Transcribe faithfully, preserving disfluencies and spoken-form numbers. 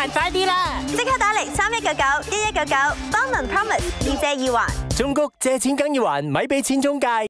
還，快啲啦！ 即刻打嚟三一九九一一九九，邦民 promise 易借易還。 中谷借錢梗要還，咪俾錢中介。